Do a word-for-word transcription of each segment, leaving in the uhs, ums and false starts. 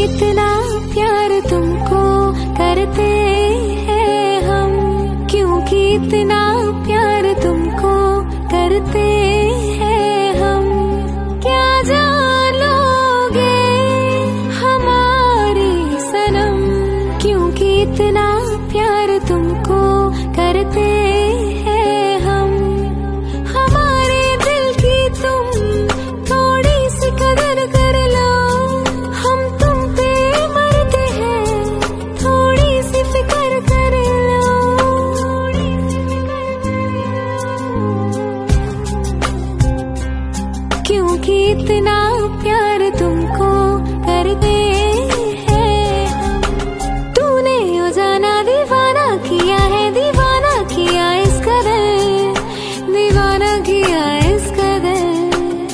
इतना प्यार तुमको करते हैं हम, क्योंकि इतना प्यार तुमको करते हैं हम। क्या जान लोगे हमारी सनम, क्योंकि इतना प्यार तुमको करते हैं हम। हमारे दिल की तुम थोड़ी सी कदर कर लो, हम तुम पे मरते हैं, थोड़ी सी फिक्र कर लो। क्योंकि इतना प्यार तुमको करते हैं हम। तूने ओ जाना दीवाना किया है, दीवाना किया इस कदर, दीवाना किया इस कदर।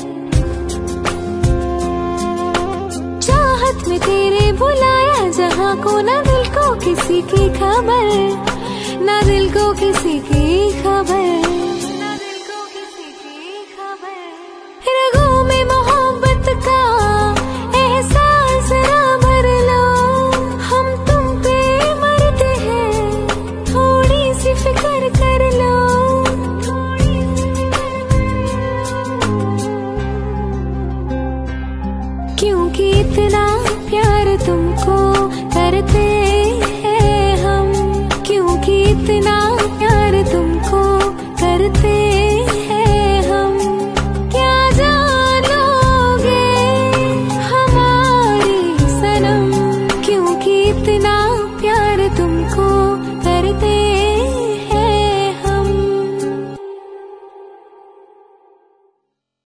चाहत में तेरे बुलाया जहाँ को, ना दिल को किसी की खबर, ना दिल को किसी की खबर।